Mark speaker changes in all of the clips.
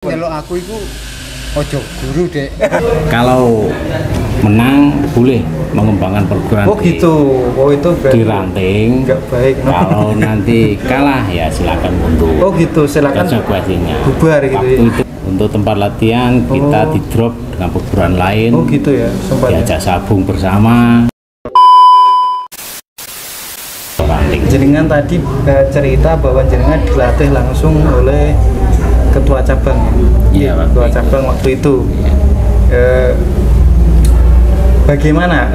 Speaker 1: Kalau aku itu ojo guru dek.
Speaker 2: Kalau menang boleh mengembangkan perguruan.
Speaker 1: Oh gitu. Oh itu
Speaker 2: di ranting.
Speaker 1: Enggak baik. No.
Speaker 2: Kalau nanti kalah ya silakan mundur.
Speaker 1: Oh gitu, silakan.
Speaker 2: Konsekuensinya.
Speaker 1: Bubar gitu.
Speaker 2: Waktu itu untuk tempat latihan kita di drop dengan perguruan lain.
Speaker 1: Oh gitu ya.
Speaker 2: Diajak sabung bersama.
Speaker 1: Jenengan tadi cerita bahwa jenengan dilatih langsung oleh ketua cabang.
Speaker 2: Iya,
Speaker 1: ketua cabang waktu itu.
Speaker 2: Iya.
Speaker 1: Bagaimana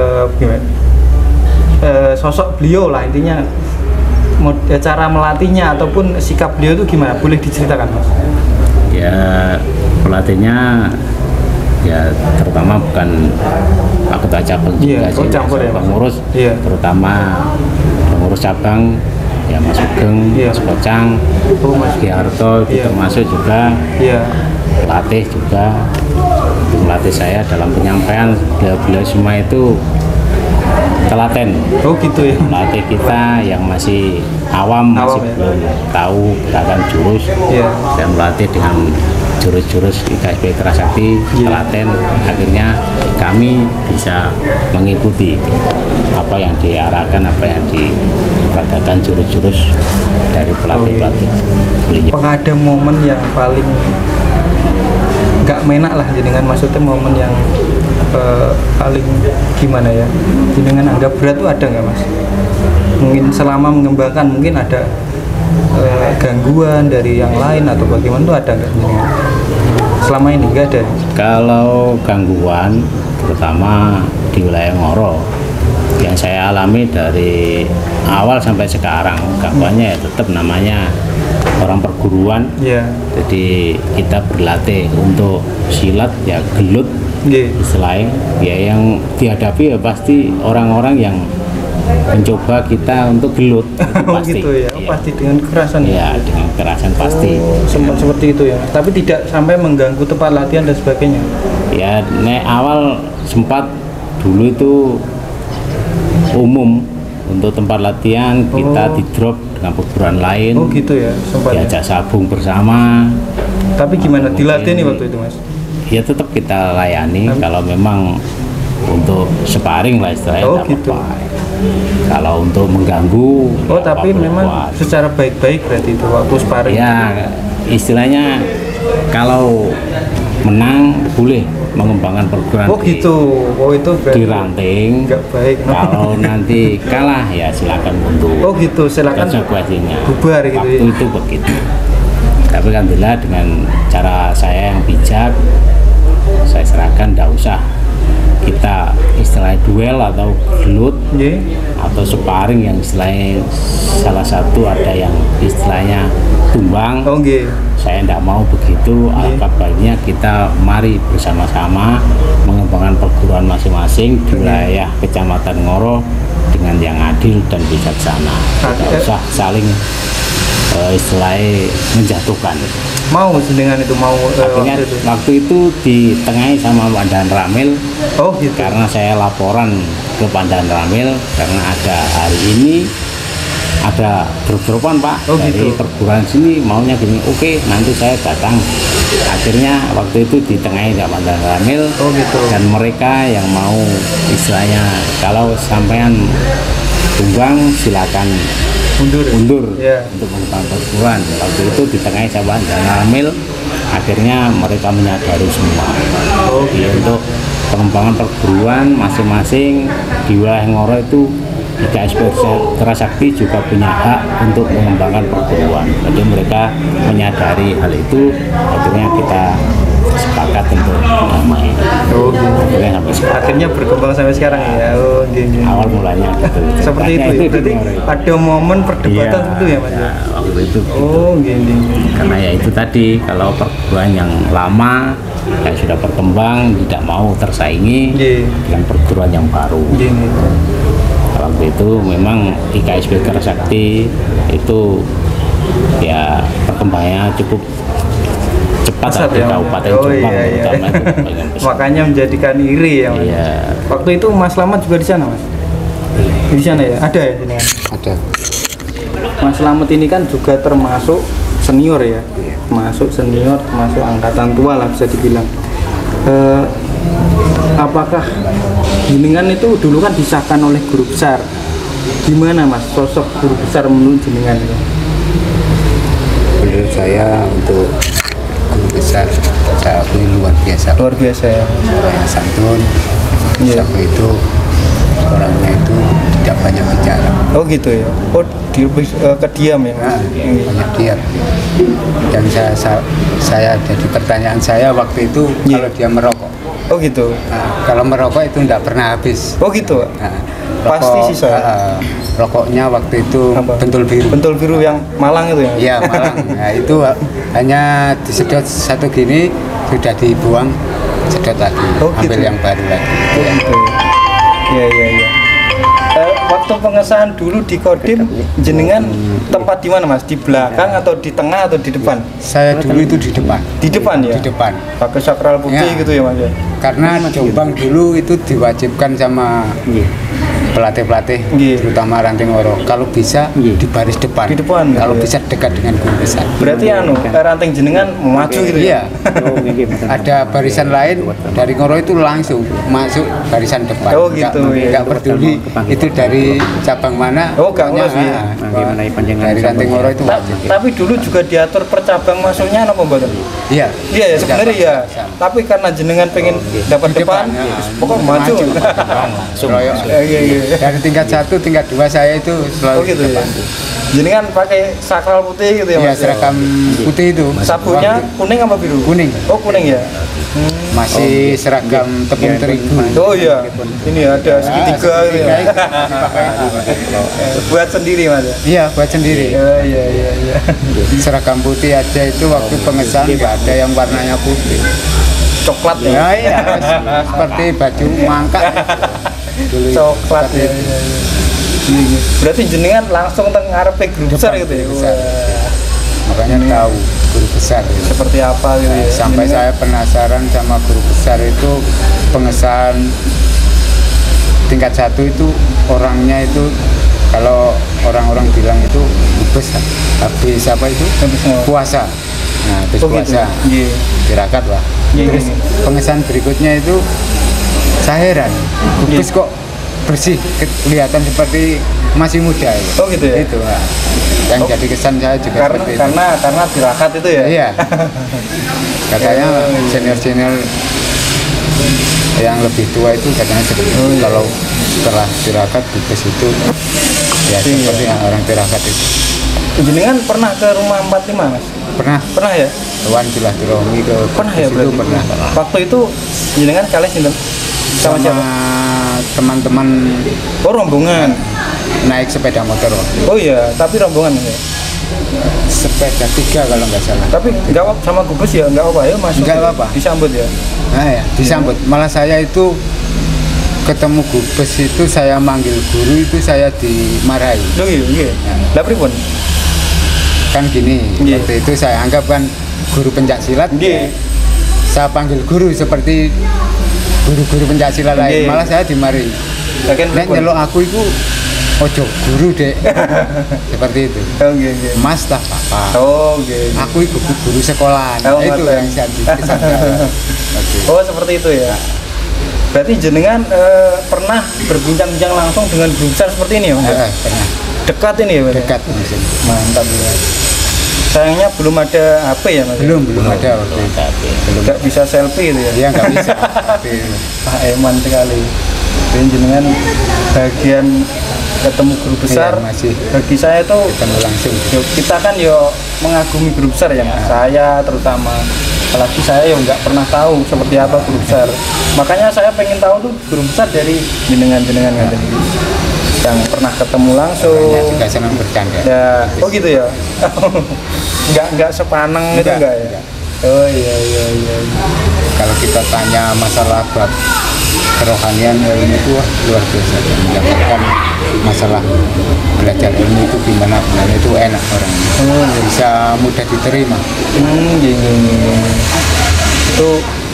Speaker 1: sosok beliau lah intinya, cara melatihnya ataupun sikap beliau itu gimana? Boleh diceritakan, Mas?
Speaker 2: Ya pelatihnya ya terutama bukan Pak Ketua Cabang juga sih, pengurus
Speaker 1: iya.
Speaker 2: Terutama pengurus cabang ya Mas Sugeng,
Speaker 1: iya.
Speaker 2: Mas Kocang, Mas Giarto itu iya. Termasuk juga
Speaker 1: iya.
Speaker 2: pelatih juga melatih saya dalam penyampaian, beliau semua itu telaten.
Speaker 1: Oh gitu ya.
Speaker 2: Melatih kita yang masih awam masih ya. Belum tahu gerakan jurus
Speaker 1: iya.
Speaker 2: Dan melatih dengan jurus-jurus IKSP Kerasakti telaten, akhirnya kami bisa mengikuti apa yang diarahkan, apa yang diperagakan jurus-jurus dari pelatih-pelatih.
Speaker 1: Apakah ada momen yang paling nggak menak lah jenengan, maksudnya momen yang paling gimana ya jenengan anggap berat tuh ada nggak Mas? Mungkin selama mengembangkan mungkin ada gangguan dari yang lain atau bagaimana tuh ada nggak jenengan? Selama ini nggak ada.
Speaker 2: Kalau gangguan terutama di wilayah Ngoro yang saya alami dari awal sampai sekarang, gangguannya ya tetap namanya orang perguruan.
Speaker 1: Yeah.
Speaker 2: Jadi kita berlatih untuk silat ya gelut.
Speaker 1: Yeah.
Speaker 2: Selain ya yang dihadapi ya pasti orang-orang yang mencoba kita untuk gelut. Pasti.
Speaker 1: Gitu ya.
Speaker 2: Ya.
Speaker 1: Pasti dengan kekerasan.
Speaker 2: Ya, dengan kekerasan pasti.
Speaker 1: Sempat seperti itu ya. Tapi tidak sampai mengganggu tempat latihan dan sebagainya.
Speaker 2: Ya, awal sempat dulu itu umum untuk tempat latihan kita di drop dengan perguruan lain.
Speaker 1: Oh gitu ya. Sempat
Speaker 2: diajak sabung bersama.
Speaker 1: Tapi gimana dilatih nih waktu itu Mas?
Speaker 2: Ya tetap kita layani kalau memang untuk sparring lah istilahnya.
Speaker 1: Oh gitu.
Speaker 2: Kalau untuk mengganggu
Speaker 1: tapi memang secara baik-baik berarti itu waktu sparring
Speaker 2: ya istilahnya kalau menang boleh mengembangkan perguruan.
Speaker 1: Oh gitu. Oh itu berarti
Speaker 2: di ranting.
Speaker 1: Enggak baik. No.
Speaker 2: Kalau nanti kalah ya silakan mundur.
Speaker 1: Oh gitu, silakan.
Speaker 2: Konsekuensinya.
Speaker 1: Bubar gitu.
Speaker 2: Waktu itu begitu. Tapi alhamdulillah dengan cara saya yang bijak, saya serahkan tidak usah kita istilahnya duel atau gelut atau sparring yang istilahnya salah satu ada yang istilahnya tumbang. Saya tidak mau begitu. Alangkah baiknya kita mari bersama-sama mengembangkan perguruan masing-masing di wilayah Kecamatan Ngoro dengan yang adil dan bijaksana. Tidak usah saling istilahnya menjatuhkan.
Speaker 1: Mau dengan itu mau
Speaker 2: waktu itu ditengahi sama Pandan Ramil.
Speaker 1: Oh gitu.
Speaker 2: Karena saya laporan ke Pandan Ramil karena ada hari ini ada drop-dropan Pak dari perguruan sini maunya gini. Oke, nanti saya datang. Akhirnya waktu itu ditengahi sama Pandan Ramil.
Speaker 1: Oh gitu.
Speaker 2: Dan mereka yang mau istilahnya kalau sampean tumbang silakan undur untuk mengembangkan perguruan. Waktu itu ditengahi sama Pandan Ramil, akhirnya mereka menyadari semua. Untuk pengembangan perguruan masing-masing di wilayah Ngoro itu IKSP Kerasakti juga punya hak untuk mengembangkan perguruan. Jadi mereka menyadari hal itu, akhirnya kita sepakat untuk damai.
Speaker 1: Akhirnya berkembang sampai sekarang ya.
Speaker 2: Awal mulanya gitu.
Speaker 1: Seperti itu. Berarti ada momen perdebatan itu ya Mas?
Speaker 2: Ya, waktu itu.
Speaker 1: Gini.
Speaker 2: Karena ya itu tadi kalau perguruan yang lama yang sudah berkembang tidak mau tersaingi dengan perguruan yang baru. Waktu itu memang IKSP Kerasakti itu ya perkembangannya cukup cepat di Kabupaten Jombang.
Speaker 1: Makanya menjadikan iri ya Mas.
Speaker 2: Iya.
Speaker 1: Waktu itu Mas Slamet juga di sana Mas? Di sana ya? Ada ya jenengan?
Speaker 2: Ada.
Speaker 1: Mas Slamet ini kan juga termasuk senior ya?
Speaker 2: Iya.
Speaker 1: termasuk senior, termasuk angkatan tua lah bisa dibilang. Apakah jenengan itu dulu kan disahkan oleh guru besar? Gimana Mas sosok guru besar menurut jenengan itu?
Speaker 3: Menurut saya untuk guru besar saya akui luar biasa.
Speaker 1: Luar biasa ya.
Speaker 3: Orangnya santun,
Speaker 1: Iya.
Speaker 3: sampai itu orangnya itu tidak banyak bicara.
Speaker 1: Oh gitu ya. Oh kediam ya.
Speaker 3: Nah, banyak diam. Dan saya jadi pertanyaan saya waktu itu
Speaker 1: Iya.
Speaker 3: kalau dia merokok.
Speaker 1: Oh gitu.
Speaker 3: Nah, kalau merokok itu tidak pernah habis.
Speaker 1: Oh gitu.
Speaker 3: Nah,
Speaker 1: Pasti sih saya.
Speaker 3: Rokoknya waktu itu
Speaker 1: Apa?
Speaker 3: bentul biru.
Speaker 1: Bentul biru yang Malang itu ya.
Speaker 3: Iya, Malang. Nah, itu hanya disedot satu gini sudah dibuang, sedot lagi,
Speaker 1: Oh,
Speaker 3: ambil
Speaker 1: gitu.
Speaker 3: yang baru lagi.
Speaker 1: Oh gitu. Iya iya iya. Waktu pengesahan dulu di Kodim jenengan tempat di mana Mas? Di belakang atau di tengah atau di depan?
Speaker 3: Saya dulu itu di depan.
Speaker 1: Di depan ya.
Speaker 3: Di depan.
Speaker 1: Pakai sakral putih
Speaker 3: Ya.
Speaker 1: gitu ya Mas ya.
Speaker 3: Karena Jombang dulu itu diwajibkan sama pelatih-pelatih,
Speaker 1: Iya.
Speaker 3: terutama Ranting Oro. Kalau bisa di baris depan.
Speaker 1: Di depan,
Speaker 3: Kalau
Speaker 1: iya.
Speaker 3: bisa dekat dengan guru besar.
Speaker 1: Berarti ranting jenengan maju gitu ya.
Speaker 3: Iya. Ada barisan lain dari Ngoro itu langsung masuk barisan depan.
Speaker 1: Oh, gitu, iya.
Speaker 3: Nggak peduli itu dari cabang mana.
Speaker 1: Oh, nggak ngurus,
Speaker 3: pokoknya,
Speaker 1: iya.
Speaker 3: dari Ranting Ngoro itu wajib.
Speaker 1: Tapi dulu juga diatur per cabang masuknya apa mboten?
Speaker 3: Iya.
Speaker 1: Iya ya sebenarnya ya. Tapi karena jenengan pengen dapat
Speaker 3: Di
Speaker 1: depan,
Speaker 3: depan, ya.
Speaker 1: pokok maju.
Speaker 2: langsung.
Speaker 3: Royok.
Speaker 1: Iya iya.
Speaker 3: Dari tingkat 1, tingkat 2 saya itu
Speaker 1: Oh
Speaker 3: selalu
Speaker 1: gitu
Speaker 3: di
Speaker 1: ya.
Speaker 3: depan.
Speaker 1: Jenengan pakai sakral putih gitu ya
Speaker 3: Iya,
Speaker 1: Mas.
Speaker 3: seragam putih itu.
Speaker 1: Sabunnya
Speaker 3: Waktu-
Speaker 1: kuning apa biru?
Speaker 3: Kuning.
Speaker 1: Oh kuning ya.
Speaker 3: Masih seragam tepung terigu.
Speaker 1: Oh iya. Ini ada segitiga gitu ya. Buat sendiri Mas ya.
Speaker 3: Iya, buat sendiri.
Speaker 1: Iya iya iya iya.
Speaker 3: Seragam putih aja itu waktu pengesahan nggak ada yang warnanya putih.
Speaker 1: Coklat ya.
Speaker 3: Ya iya, seperti baju mangkak. Dulu itu.
Speaker 1: Coklat
Speaker 3: Seperti
Speaker 1: ya.
Speaker 3: itu.
Speaker 1: Iya, iya. Iya. Berarti jenengan langsung teng ngarepe guru besar
Speaker 3: Depan
Speaker 1: gitu ya.
Speaker 3: guru besar.
Speaker 1: Wah,
Speaker 3: Makanya tahu guru besar itu.
Speaker 1: seperti apa gitu ya.
Speaker 3: Sampai
Speaker 1: Jenengan-
Speaker 3: saya penasaran sama guru besar itu pengesahan tingkat 1 itu orangnya itu kalau orang-orang bilang itu habis apa itu
Speaker 1: Habis mau-
Speaker 3: puasa. Nah, habis
Speaker 1: Oh, gitu.
Speaker 3: puasa
Speaker 1: Iya.
Speaker 3: tirakat lah.
Speaker 1: Iya,
Speaker 3: Terus
Speaker 1: iya.
Speaker 3: pengesahan berikutnya itu saya heran, Bupes
Speaker 1: Iya.
Speaker 3: kok bersih, kelihatan seperti masih muda itu.
Speaker 1: Oh, gitu ya?
Speaker 3: Itu lah. Yang
Speaker 1: Oh.
Speaker 3: jadi kesan saya juga
Speaker 1: Karena
Speaker 3: seperti itu.
Speaker 1: karena tirakat itu ya.
Speaker 3: Iya. Katanya
Speaker 1: Iya.
Speaker 3: senior-senior yang lebih tua itu katanya seperti itu.
Speaker 1: iya.
Speaker 3: Kalau setelah tirakat Bupes itu ya
Speaker 1: Iya.
Speaker 3: seperti yang orang tirakat itu.
Speaker 1: Jenengan pernah ke rumah 45 Mas?
Speaker 3: Pernah
Speaker 1: Pernah ya?
Speaker 3: Wan silaturahmi ke
Speaker 1: Pernah ya
Speaker 3: Bupes itu
Speaker 1: berarti.
Speaker 3: pernah.
Speaker 1: Waktu itu jenengan kalian sinten? Sama siapa?
Speaker 3: teman-teman
Speaker 1: Oh rombongan.
Speaker 3: naik sepeda motor waktu itu.
Speaker 1: Oh iya, tapi rombongan ya.
Speaker 3: Sepeda 3 kalau nggak salah.
Speaker 1: Tapi nggak apa sama gubes ya, nggak apa ya masuk.
Speaker 3: Nggak
Speaker 1: ya?
Speaker 3: apa-apa.
Speaker 1: Disambut ya.
Speaker 3: Nah ya, disambut. Malah saya itu ketemu Gubes itu saya manggil guru itu saya dimarahi.
Speaker 1: Loh iya, iya. Lah pripun?
Speaker 3: Kan gini,
Speaker 1: Iya.
Speaker 3: waktu itu saya anggap kan guru pencaksilat.
Speaker 1: Iya.
Speaker 3: Saya panggil guru seperti guru-guru pencaksilat lain.
Speaker 1: Iya.
Speaker 3: Malah saya dimarahi.
Speaker 1: Lah kan
Speaker 3: Nek
Speaker 1: pripun?
Speaker 3: nyeluk aku itu ojo guru dek. Seperti itu.
Speaker 1: Oh iya, iya.
Speaker 3: Mas tak apa.
Speaker 1: Oh iya. Iya.
Speaker 3: Aku itu guru sekolah.
Speaker 1: Oh,
Speaker 3: Itu
Speaker 1: ngerti.
Speaker 3: yang saya disangka. Oke.
Speaker 1: Oh seperti itu ya. Berarti jenengan pernah berbincang-bincang langsung dengan guru besar seperti ini ya Mas?
Speaker 3: Pernah
Speaker 1: Dekat ini ya Mas?
Speaker 3: dekat langsung.
Speaker 1: Mantap ya. Sayangnya belum ada HP ya Mas?
Speaker 3: Belum ada waktu itu. Belum.
Speaker 1: Nggak bisa selfie gitu ya?
Speaker 3: Dia nggak bisa. Tapi
Speaker 1: Pak Eman sekali. Dan jenengan bagian ketemu guru besar,
Speaker 3: Iya, masih.
Speaker 1: bagi saya itu
Speaker 3: ketemu langsung.
Speaker 1: kita kan yo mengagumi guru besar ya Mas. Saya terutama, apalagi saya yo nggak pernah tahu seperti apa guru besar. Makanya saya pengen tahu tuh guru besar dari jenengan-jenengan yang pernah ketemu langsung.
Speaker 3: Orangnya juga senang bercanda.
Speaker 1: Ya, oh gitu ya. Nggak sepaneng itu enggak ya.
Speaker 3: enggak.
Speaker 1: Oh iya iya iya.
Speaker 3: Kalau kita tanya masalah bab kerohanian ilmu itu wah, luar biasa. Dan menjabarkan masalah belajar ilmu itu gimana sebenarnya itu enak orangnya. Bisa mudah diterima.
Speaker 1: Gini. Itu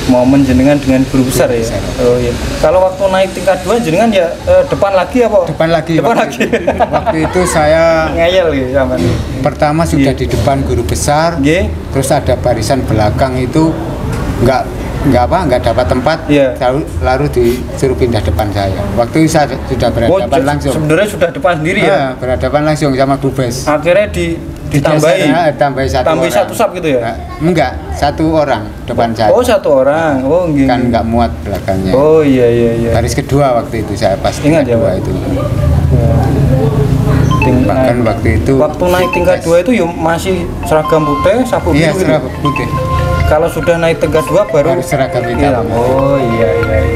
Speaker 1: momen jenengan dengan guru besar ya. Oh iya. Kalau waktu naik tingkat 2 jenengan ya depan lagi apa?
Speaker 3: Depan lagi. Waktu itu saya
Speaker 1: ngeyel gitu sama.
Speaker 3: Pertama sudah di depan guru besar. Terus ada barisan belakang itu nggak dapat tempat. Lalu disuruh pindah depan saya. Waktu itu saya sudah berhadapan langsung.
Speaker 1: Sebenarnya sudah depan sendiri ya?
Speaker 3: Berhadapan langsung sama Bubes.
Speaker 1: Akhirnya
Speaker 3: ditambahi
Speaker 1: satu sub gitu ya?
Speaker 3: Enggak, satu orang depan saya.
Speaker 1: Oh, satu orang. Oh, gitu.
Speaker 3: Kan nggak muat belakangnya.
Speaker 1: Oh, iya.
Speaker 3: Baris kedua waktu itu saya pas
Speaker 1: ingat ya, Pak?
Speaker 3: Itu.
Speaker 1: Bahkan
Speaker 3: waktu itu
Speaker 1: naik tingkat 2 itu masih seragam putih, sapu biru.
Speaker 3: Iya, seragam putih.
Speaker 1: Kalau sudah naik tingkat 2 baru
Speaker 3: seragam hitam.
Speaker 1: Oh, iya.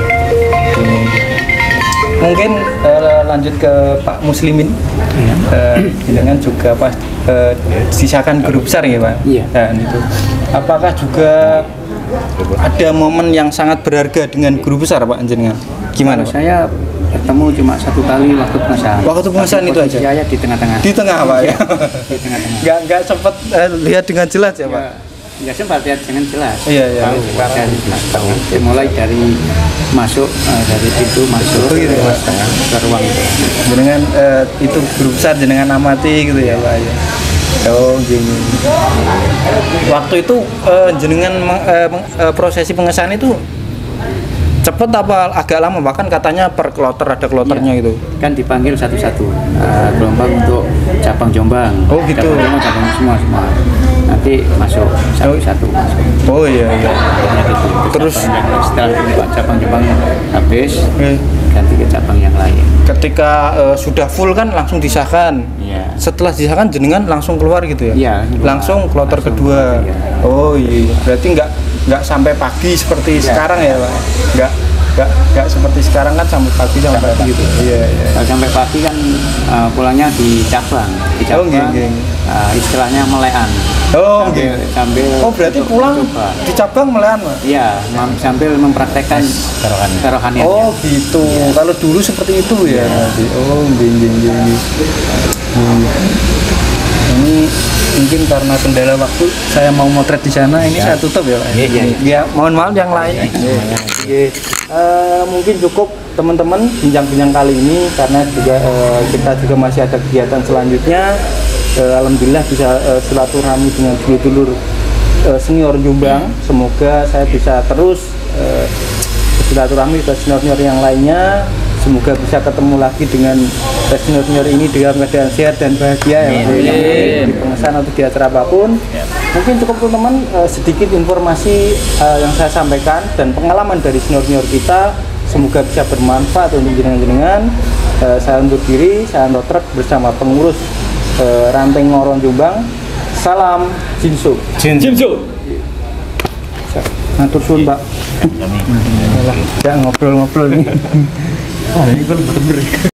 Speaker 1: Mungkin lanjut ke Pak Muslimin. Dengan juga pas sisakan guru besar ya Pak.
Speaker 2: Iya.
Speaker 1: Dan itu apakah juga ada momen yang sangat berharga dengan guru besar Pak jenengan? Gimana Pak?
Speaker 2: Saya ketemu cuma satu kali waktu pengesahan.
Speaker 1: Waktu pengesahan itu aja.
Speaker 2: Saya di tengah-tengah.
Speaker 1: Di tengah Pak ya.
Speaker 2: Di tengah-tengah.
Speaker 1: Nggak sempat lihat dengan jelas ya Pak.
Speaker 2: Ya sempat lihat dengan jelas.
Speaker 1: Iya.
Speaker 2: Tahu. Mulai dari masuk dari pintu masuk
Speaker 1: gitu,
Speaker 2: ke ruang itu.
Speaker 1: Jenengan itu guru besar jenengan amati gitu ya Pak ya. Oh gini. Waktu itu jenengan prosesi pengesahan itu cepet apa agak lama? Bahkan katanya per kloter ada kloternya gitu.
Speaker 2: Kan dipanggil satu-satu gelombang untuk cabang Jombang.
Speaker 1: Oh gitu.
Speaker 2: Cabang semua. Nanti masuk satu-satu masuk.
Speaker 1: Oh iya.
Speaker 2: Gitu. Terus setelah cabang Jombang habis ganti ke cabang yang lain.
Speaker 1: Ketika sudah full kan langsung disahkan.
Speaker 2: Iya.
Speaker 1: Setelah disahkan jenengan langsung keluar gitu ya?
Speaker 2: Iya.
Speaker 1: Langsung kloter kedua.
Speaker 2: Iya.
Speaker 1: Oh iya. Berarti nggak sampai pagi seperti sekarang ya Pak? Nggak seperti sekarang kan sampai pagi gitu. Iya.
Speaker 2: Kalau sampai pagi kan pulangnya di cabang. Istilahnya melean. Sambil
Speaker 1: berarti pulang di cabang melean Pak?
Speaker 2: Iya, sambil mempraktekkan kerohanian.
Speaker 1: Oh gitu. Ya. Kalau dulu seperti itu ya. Oh gini. Ini mungkin karena kendala waktu saya mau motret di sana ini saya tutup ya Pak. Iya. Mohon maaf yang lain. Mungkin cukup teman-teman bincang-bincang kali ini karena juga kita juga masih ada kegiatan selanjutnya. Alhamdulillah bisa silaturahmi dengan dulur-dulur senior Jombang. Semoga saya bisa terus silaturahmi ke senior-senior yang lainnya. Semoga bisa ketemu lagi dengan senior-senior ini dalam keadaan sehat dan bahagia ya di pengesahan atau di acara apapun. Mungkin cukup teman-teman sedikit informasi yang saya sampaikan dan pengalaman dari senior-senior kita. Semoga bisa bermanfaat untuk jenengan-jenengan. Saya undur diri, saya Andotrek bersama pengurus Ranting Ngoron Jombang. Salam Jinsu. Ngatur suun Pak. Ya ngobrol-ngobrol nih. Ini bener-bener.